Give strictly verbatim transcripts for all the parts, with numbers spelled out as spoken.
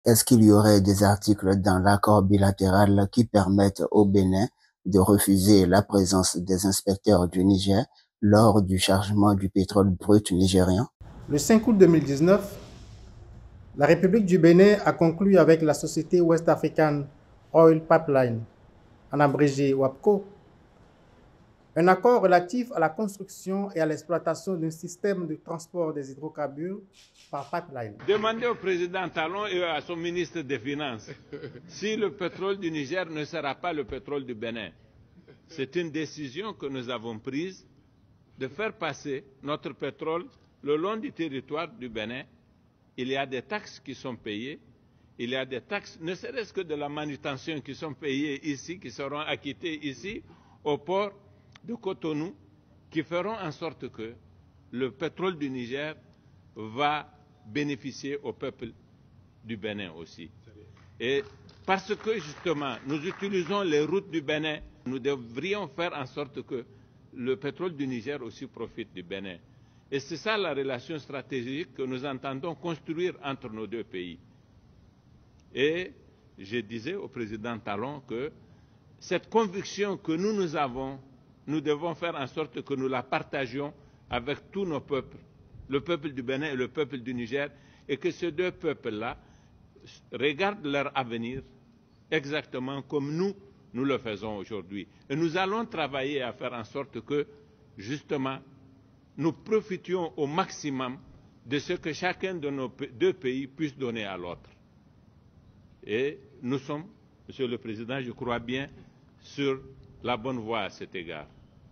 Est-ce qu'il y aurait des articles dans l'accord bilatéral qui permettent au Bénin de refuser la présence des inspecteurs du Niger lors du chargement du pétrole brut nigérien? Le cinq août deux mille dix-neuf, la République du Bénin a conclu avec la société West African Oil Pipeline, en abrégé WAPCO, un accord relatif à la construction et à l'exploitation d'un système de transport des hydrocarbures par pipeline. Demandez au président Talon et à son ministre des Finances si le pétrole du Niger ne sera pas le pétrole du Bénin. C'est une décision que nous avons prise de faire passer notre pétrole le long du territoire du Bénin. Il y a des taxes qui sont payées, il y a des taxes, ne serait-ce que de la manutention, qui sont payées ici, qui seront acquittées ici, au port de Cotonou, qui feront en sorte que le pétrole du Niger va bénéficier au peuple du Bénin aussi. Et parce que justement, nous utilisons les routes du Bénin, nous devrions faire en sorte que le pétrole du Niger aussi profite du Bénin. Et c'est ça la relation stratégique que nous entendons construire entre nos deux pays. Et je disais au président Talon que cette conviction que nous, nous avons, nous devons faire en sorte que nous la partagions avec tous nos peuples, le peuple du Bénin et le peuple du Niger, et que ces deux peuples-là regardent leur avenir exactement comme nous, nous le faisons aujourd'hui. Et nous allons travailler à faire en sorte que, justement, nous profitions au maximum de ce que chacun de nos deux pays puisse donner à l'autre. Et nous sommes, Monsieur le Président, je crois bien, sur la bonne voie à cet égard.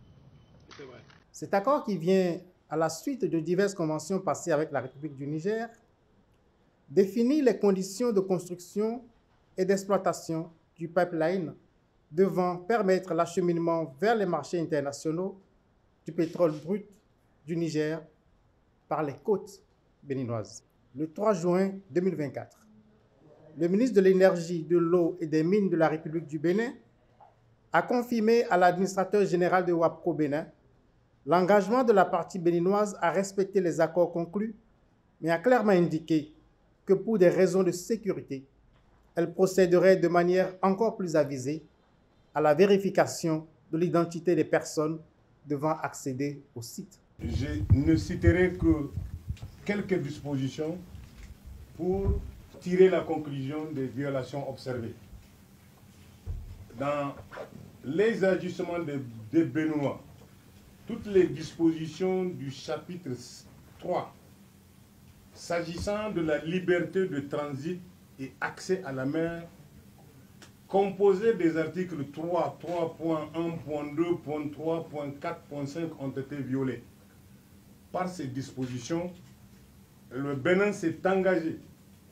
Cet accord, qui vient à la suite de diverses conventions passées avec la République du Niger, définit les conditions de construction et d'exploitation du pipeline devant permettre l'acheminement vers les marchés internationaux du pétrole brut du Niger par les côtes béninoises. Le trois juin deux mille vingt-quatre, le ministre de l'Énergie, de l'Eau et des Mines de la République du Bénin a confirmé à l'administrateur général de WAPCO Bénin l'engagement de la partie béninoise à respecter les accords conclus, mais a clairement indiqué que pour des raisons de sécurité, elle procéderait de manière encore plus avisée à la vérification de l'identité des personnes devant accéder au site. Je ne citerai que quelques dispositions pour tirer la conclusion des violations observées. Dans les ajustements des, des Béninois, toutes les dispositions du chapitre trois, s'agissant de la liberté de transit et accès à la mer, composées des articles trois, trois point un, point deux, point trois, point quatre, point cinq ont été violées. Par ces dispositions, le Bénin s'est engagé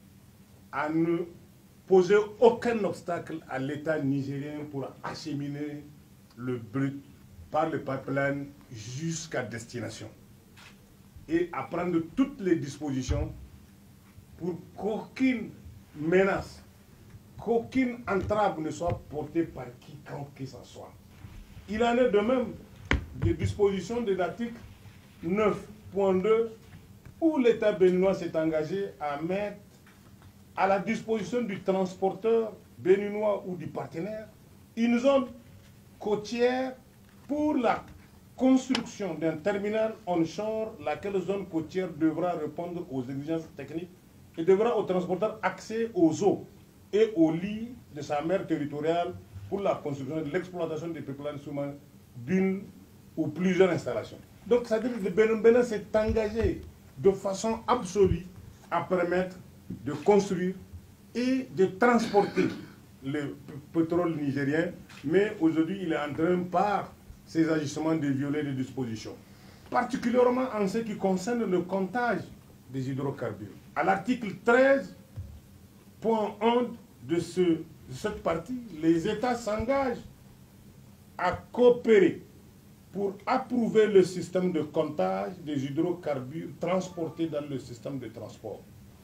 à ne poser aucun obstacle à l'État nigérien pour acheminer le brut par le pipeline jusqu'à destination et à prendre toutes les dispositions pour qu'aucune menace, qu'aucune entrave ne soit portée par quiconque que ce soit. Il en est de même des dispositions de l'article neuf point deux où l'État béninois s'est engagé à mettre à la disposition du transporteur béninois ou du partenaire une zone côtière pour la construction d'un terminal onshore, laquelle zone côtière devra répondre aux exigences techniques et devra au transporteur accès aux eaux et aux lits de sa mer territoriale pour la construction et l'exploitation des pipelines sous-marins d'une ou plusieurs installations. Donc, ça veut dire que le Bénin s'est engagé de façon absolue à permettre de construire et de transporter le pétrole nigérien, mais aujourd'hui, il est en train, par ces agissements, de violer les dispositions. Particulièrement en ce qui concerne le comptage des hydrocarbures. À l'article treize point un de, ce, de cette partie, les États s'engagent à coopérer pour approuver le système de comptage des hydrocarbures transportés dans le système de transport.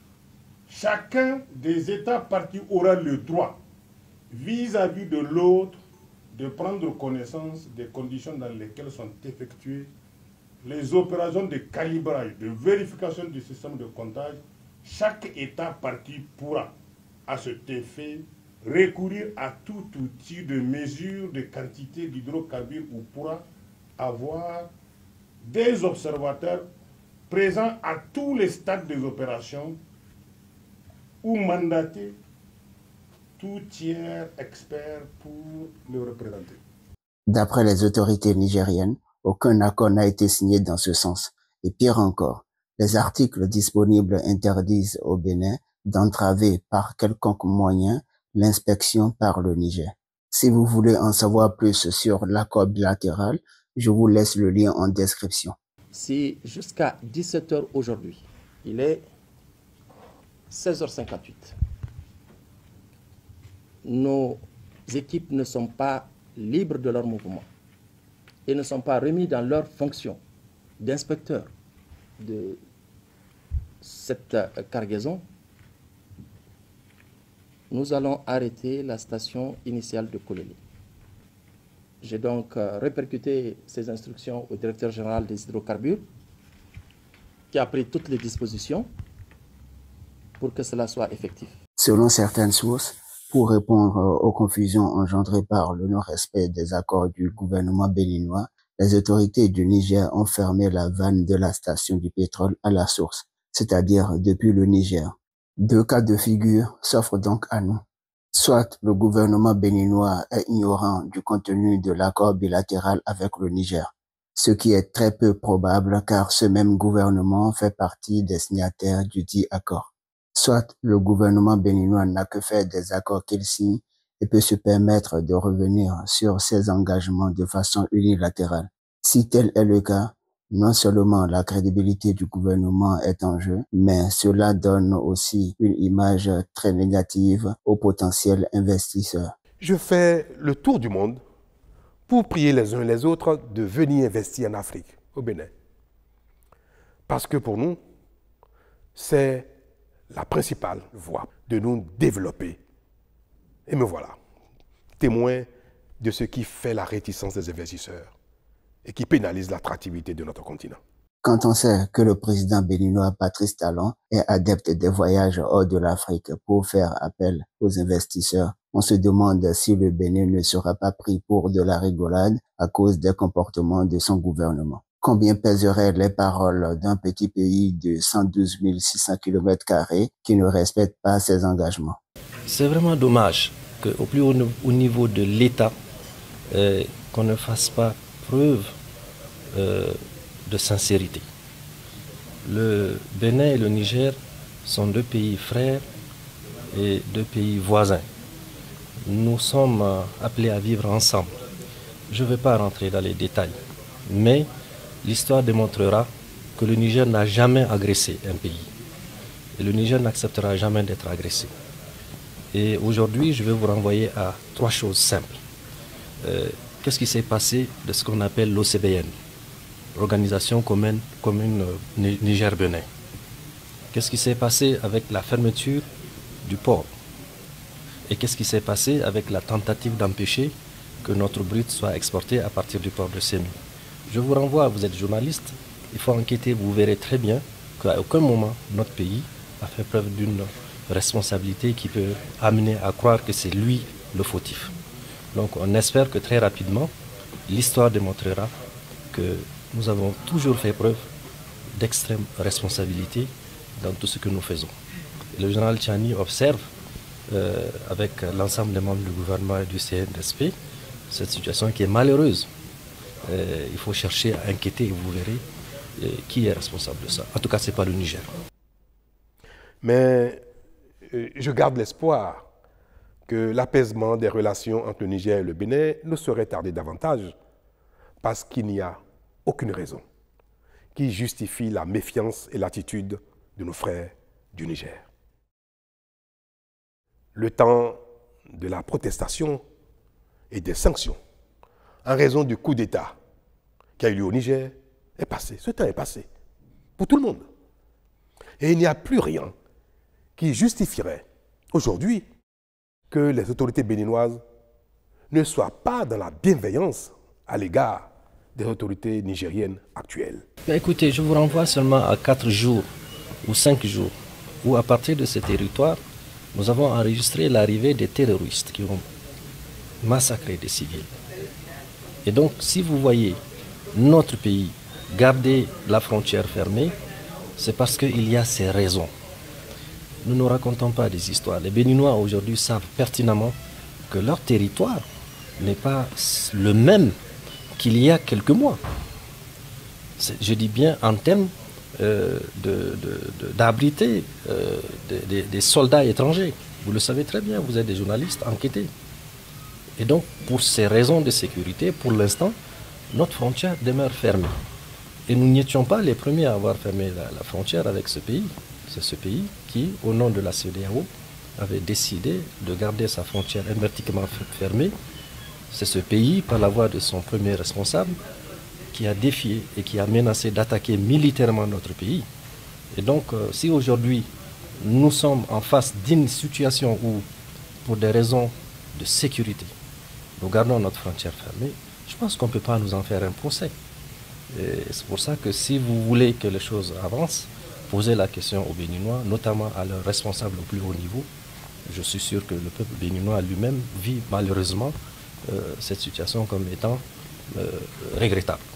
Chacun des États partis aura le droit, vis-à-vis de l'autre, de prendre connaissance des conditions dans lesquelles sont effectuées les opérations de calibrage, de vérification du système de comptage. Chaque État parti pourra, à cet effet recourir à tout outil de mesure de quantité d'hydrocarbures ou pourra avoir des observateurs présents à tous les stades des opérations ou mandater tout tiers expert pour le représenter. D'après les autorités nigériennes, aucun accord n'a été signé dans ce sens. Et pire encore, les articles disponibles interdisent au Bénin d'entraver par quelconque moyen l'inspection par le Niger. Si vous voulez en savoir plus sur l'accord bilatéral, je vous laisse le lien en description. Si jusqu'à dix-sept heures aujourd'hui, il est seize heures cinquante-huit, nos équipes ne sont pas libres de leur mouvement et ne sont pas remis dans leur fonction d'inspecteur de cette cargaison, nous allons arrêter la station initiale de Kololi. J'ai donc répercuté ces instructions au directeur général des hydrocarbures qui a pris toutes les dispositions pour que cela soit effectif. Selon certaines sources, pour répondre aux confusions engendrées par le non-respect des accords du gouvernement béninois, les autorités du Niger ont fermé la vanne de la station du pétrole à la source, c'est-à-dire depuis le Niger. Deux cas de figure s'offrent donc à nous. Soit le gouvernement béninois est ignorant du contenu de l'accord bilatéral avec le Niger, ce qui est très peu probable car ce même gouvernement fait partie des signataires du dit accord. Soit le gouvernement béninois n'a que faire des accords qu'il signe et peut se permettre de revenir sur ses engagements de façon unilatérale. Si tel est le cas, non seulement la crédibilité du gouvernement est en jeu, mais cela donne aussi une image très négative aux potentiels investisseurs. Je fais le tour du monde pour prier les uns les autres de venir investir en Afrique, au Bénin. Parce que pour nous, c'est la principale voie de nous développer. Et me voilà, témoin de ce qui fait la réticence des investisseurs et qui pénalise l'attractivité de notre continent. Quand on sait que le président béninois Patrice Talon est adepte des voyages hors de l'Afrique pour faire appel aux investisseurs, on se demande si le Bénin ne sera pas pris pour de la rigolade à cause des comportements de son gouvernement. Combien pèseraient les paroles d'un petit pays de cent douze mille six cents kilomètres carrés qui ne respecte pas ses engagements? C'est vraiment dommage qu'au plus haut niveau de l'État, euh, qu'on ne fasse pas preuve euh, de sincérité. Le Bénin et le Niger sont deux pays frères et deux pays voisins. Nous sommes euh, appelés à vivre ensemble. Je ne vais pas rentrer dans les détails, mais l'histoire démontrera que le Niger n'a jamais agressé un pays. Et le Niger n'acceptera jamais d'être agressé. Et aujourd'hui, je vais vous renvoyer à trois choses simples. Euh, Qu'est-ce qui s'est passé de ce qu'on appelle l'O C B N, l'Organisation commune, commune Niger-Bénin? Qu'est-ce qui s'est passé avec la fermeture du port? Et qu'est-ce qui s'est passé avec la tentative d'empêcher que notre brut soit exporté à partir du port de Sémi? Je vous renvoie, vous êtes journaliste, il faut enquêter, vous verrez très bien qu'à aucun moment notre pays a fait preuve d'une responsabilité qui peut amener à croire que c'est lui le fautif. Donc on espère que très rapidement, l'histoire démontrera que nous avons toujours fait preuve d'extrême responsabilité dans tout ce que nous faisons. Et le général Tchani observe, euh, avec l'ensemble des membres du gouvernement et du C N S P, cette situation qui est malheureuse. Euh, il faut chercher à inquiéter et vous verrez euh, qui est responsable de ça. En tout cas, ce n'est pas le Niger. Mais euh, je garde l'espoir que l'apaisement des relations entre le Niger et le Bénin ne saurait tarder davantage parce qu'il n'y a aucune raison qui justifie la méfiance et l'attitude de nos frères du Niger. Le temps de la protestation et des sanctions en raison du coup d'État qui a eu lieu au Niger est passé. Ce temps est passé pour tout le monde. Et il n'y a plus rien qui justifierait aujourd'hui que les autorités béninoises ne soient pas dans la bienveillance à l'égard des autorités nigériennes actuelles. Mais écoutez, je vous renvoie seulement à quatre jours ou cinq jours où à partir de ces territoires, nous avons enregistré l'arrivée des terroristes qui ont massacré des civils. Et donc, si vous voyez notre pays garder la frontière fermée, c'est parce qu'il y a ces raisons. Nous ne racontons pas des histoires. Les Béninois aujourd'hui savent pertinemment que leur territoire n'est pas le même qu'il y a quelques mois. Je dis bien en termes euh, d'abriter de, de, euh, des, des soldats étrangers. Vous le savez très bien, vous êtes des journalistes enquêtés. Et donc, pour ces raisons de sécurité, pour l'instant, notre frontière demeure fermée. Et nous n'étions pas les premiers à avoir fermé la, la frontière avec ce pays. C'est ce pays qui, au nom de la C E D E A O, avait décidé de garder sa frontière hermétiquement fermée. C'est ce pays, par la voix de son premier responsable, qui a défié et qui a menacé d'attaquer militairement notre pays. Et donc, euh, si aujourd'hui, nous sommes en face d'une situation où, pour des raisons de sécurité, nous gardons notre frontière fermée, je pense qu'on ne peut pas nous en faire un procès. C'est pour ça que si vous voulez que les choses avancent, posez la question aux Béninois, notamment à leurs responsables au plus haut niveau. Je suis sûr que le peuple béninois lui-même vit malheureusement euh, cette situation comme étant euh, regrettable.